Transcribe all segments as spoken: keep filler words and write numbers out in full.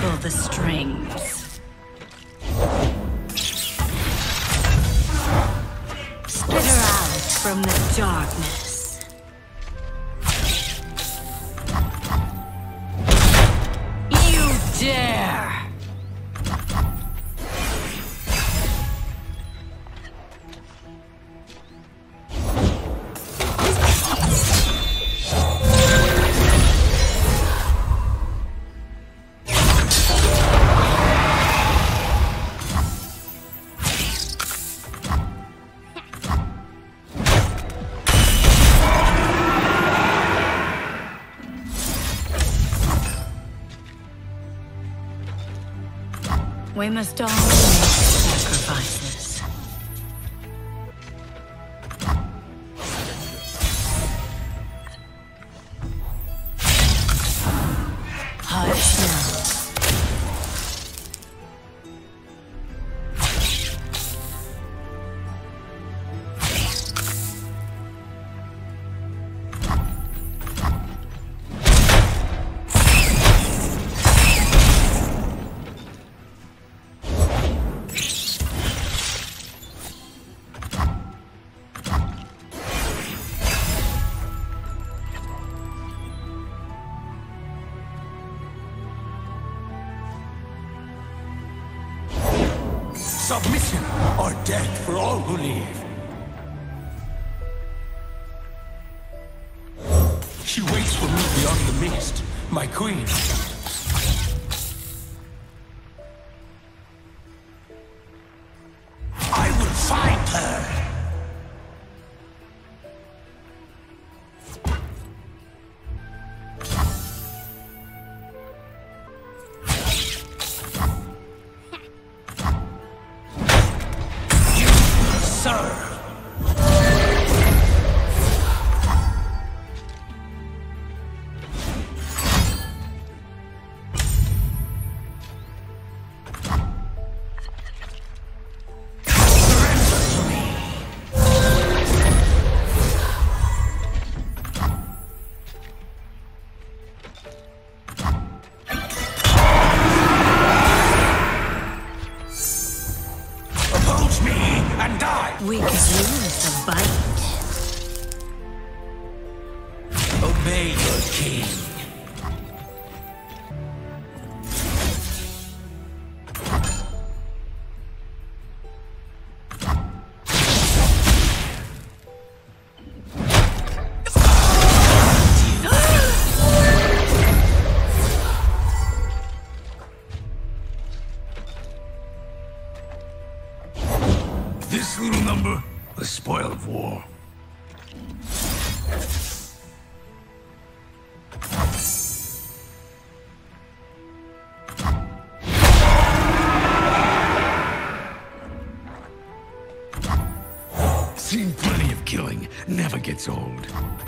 pull the strings. Spit her out from the darkness. You dare! We must all make sacrifices. Hush now. Submission or death for all who live. She waits for me beyond the mist, my queen. I will find her. We could use a bite. Obey your king. This little number, the spoil of war. Seen plenty of killing, never gets old.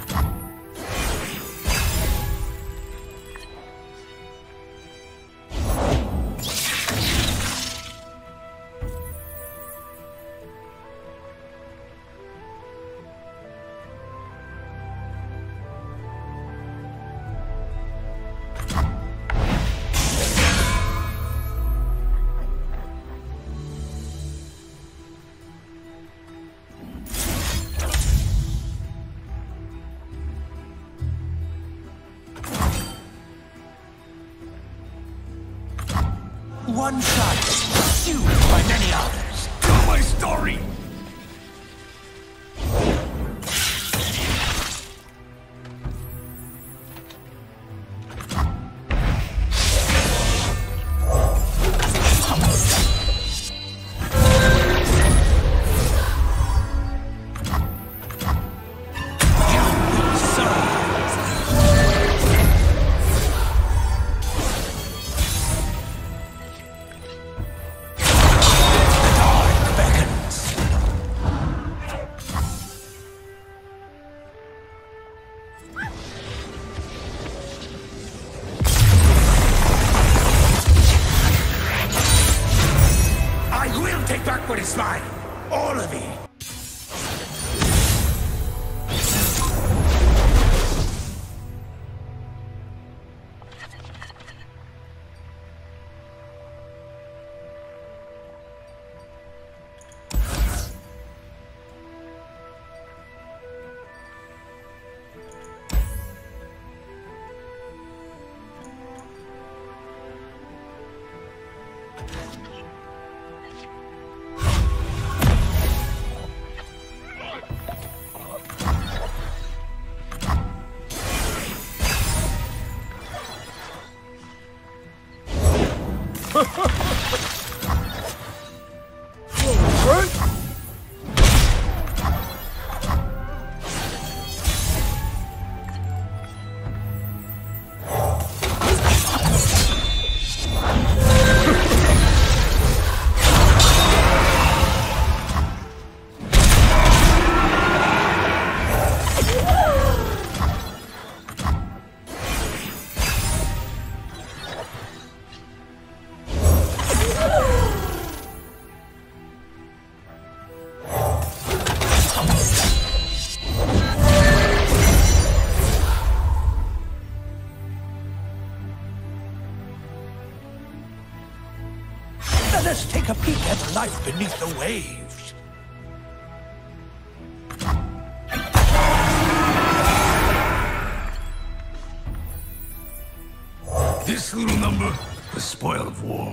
One shot, pursued by many others. Tell my story! Take back what is mine! All of it! Let us take a peek at life beneath the waves. This little number, the spoil of war.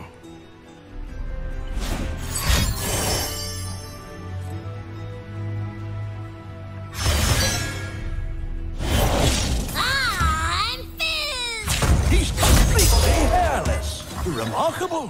I'm Fizz! He's completely hairless. Remarkable.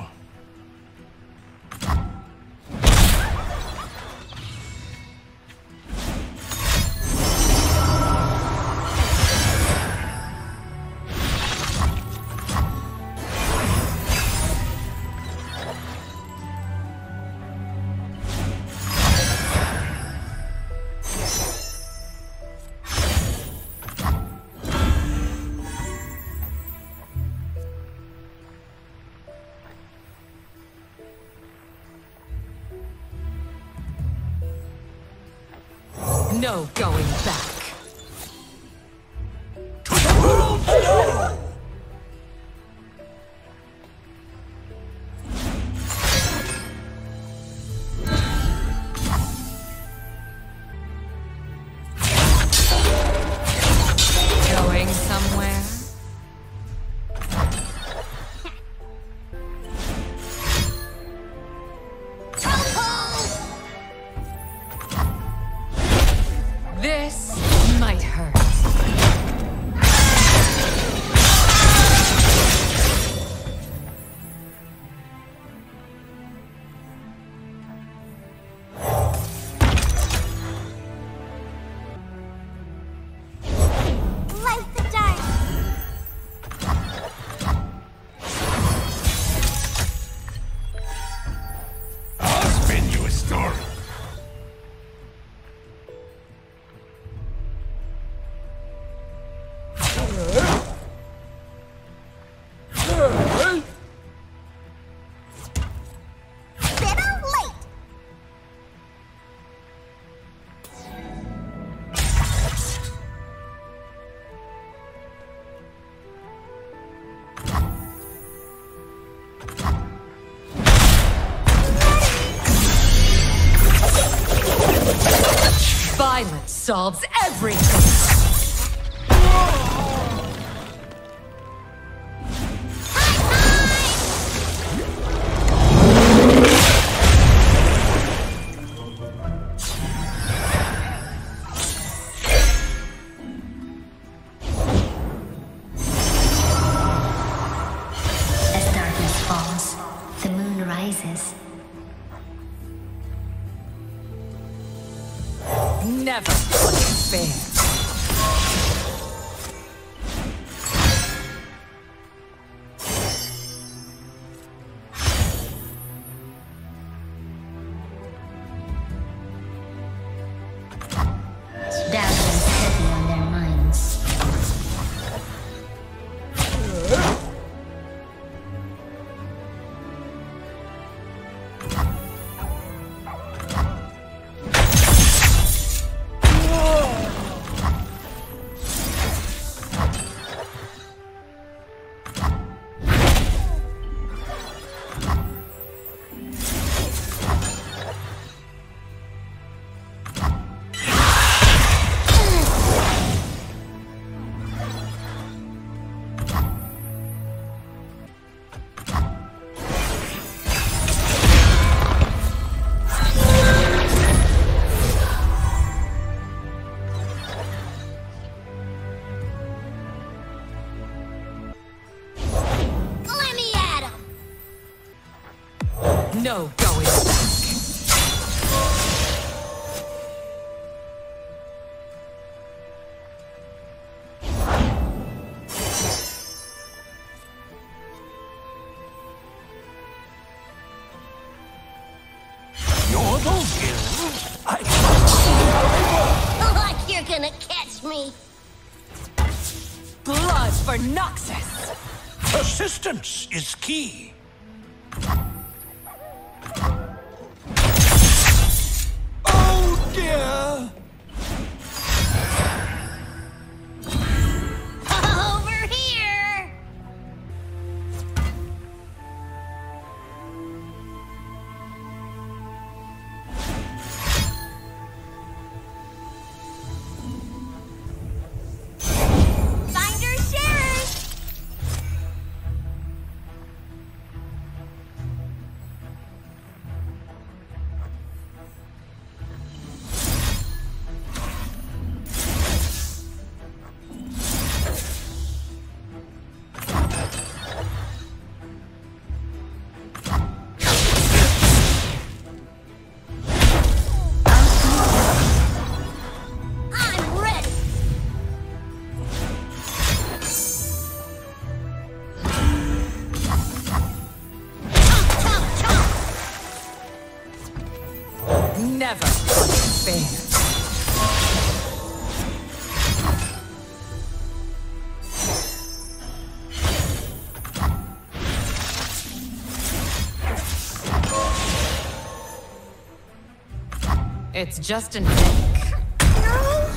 No going back. To the world below! Going somewhere? This might hurt. Light the dark. I'll spin you a story. Violence solves everything. As darkness falls, the moon rises. Never play fair. Doubt is heavy on their minds. No going back. You're those gills. I Like you're gonna catch me. Blood for Noxus! Persistence is key. Oh dear! Over here! Finder sharers! I'm ready! Chomp, chomp, chomp! Never unfair. It's just an egg. No?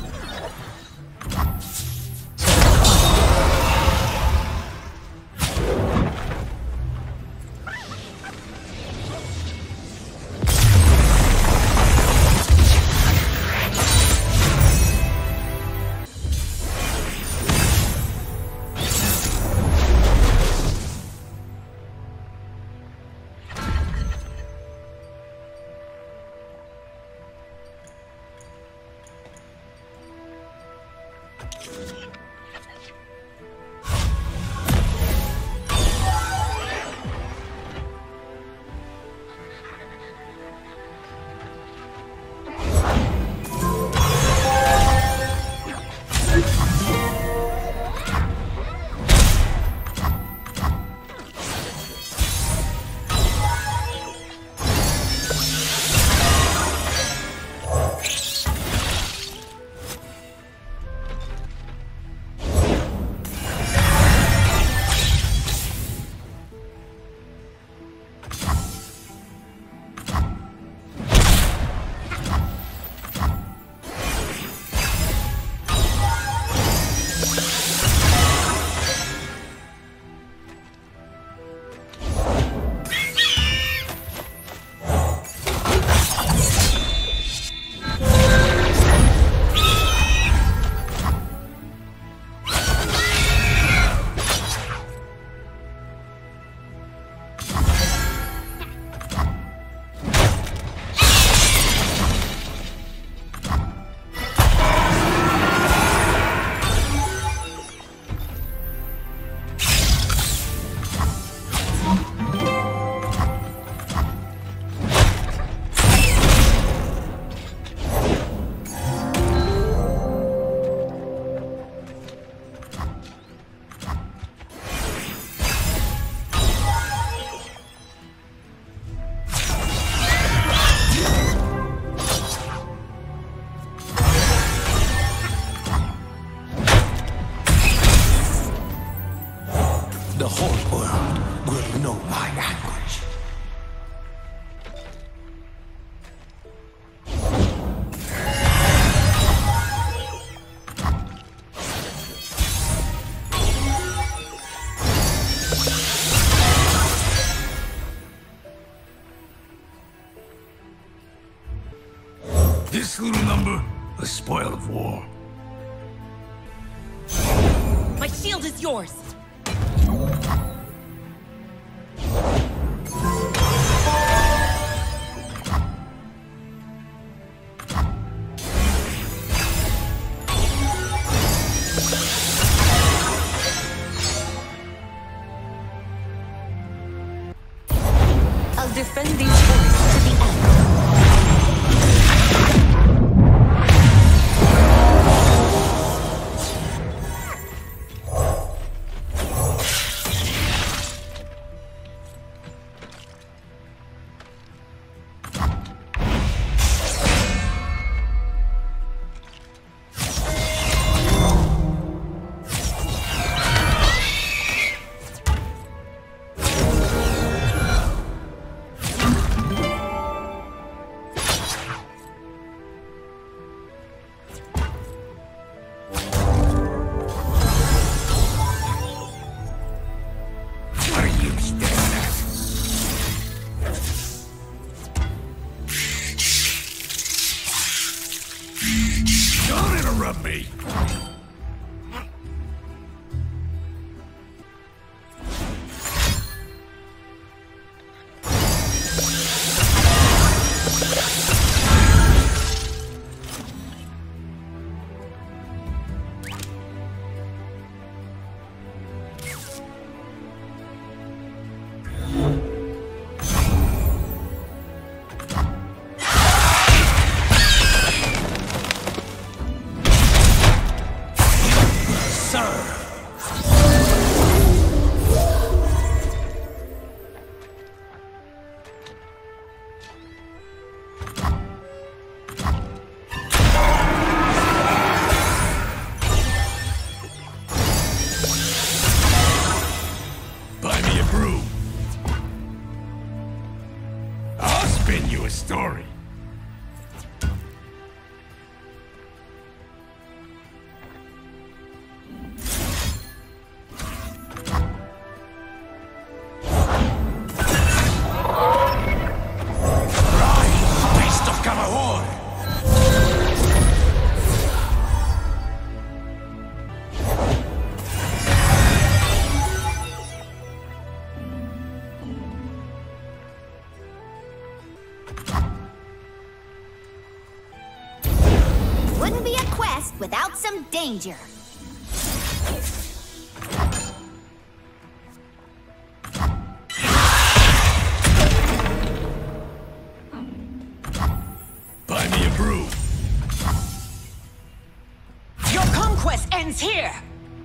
The whole world will know my anguish. This little number, a spoil of war. My shield is yours! A will defend these forests to the end. Don't interrupt me! Buy me a brew. I'll spin you a story. Wouldn't be a quest without some danger. Buy me a brew. Your conquest ends here!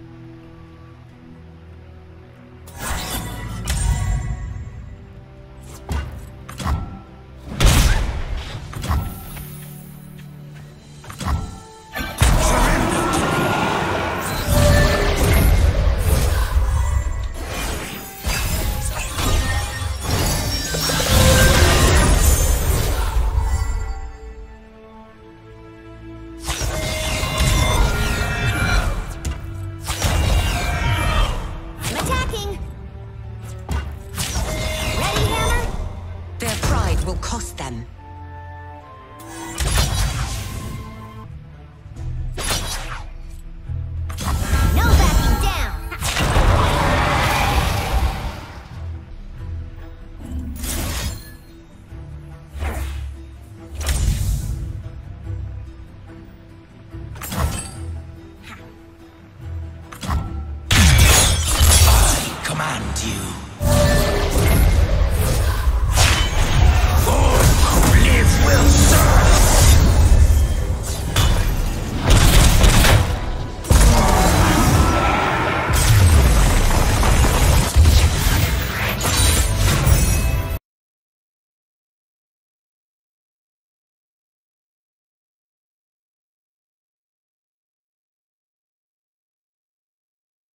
Will cost them. No backing down. I command you.